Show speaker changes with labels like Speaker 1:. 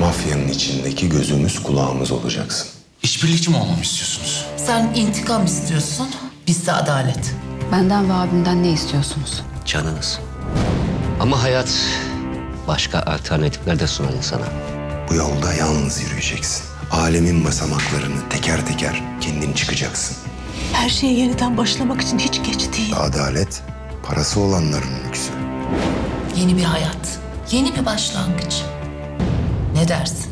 Speaker 1: Mafyanın içindeki gözümüz kulağımız olacaksın.
Speaker 2: İşbirlikçi mi olmamı istiyorsunuz?
Speaker 3: Sen intikam istiyorsun, biz de adalet.
Speaker 4: Benden ve abimden ne istiyorsunuz?
Speaker 5: Canınız. Ama hayat başka alternatifler de sunar insana.
Speaker 1: Bu yolda yalnız yürüyeceksin. Alemin basamaklarını teker teker kendin çıkacaksın.
Speaker 6: Her şeye yeniden başlamak için hiç geç değil.
Speaker 1: Adalet, parası olanların lüksü.
Speaker 3: Yeni bir hayat, yeni bir başlangıç. Ne dersin?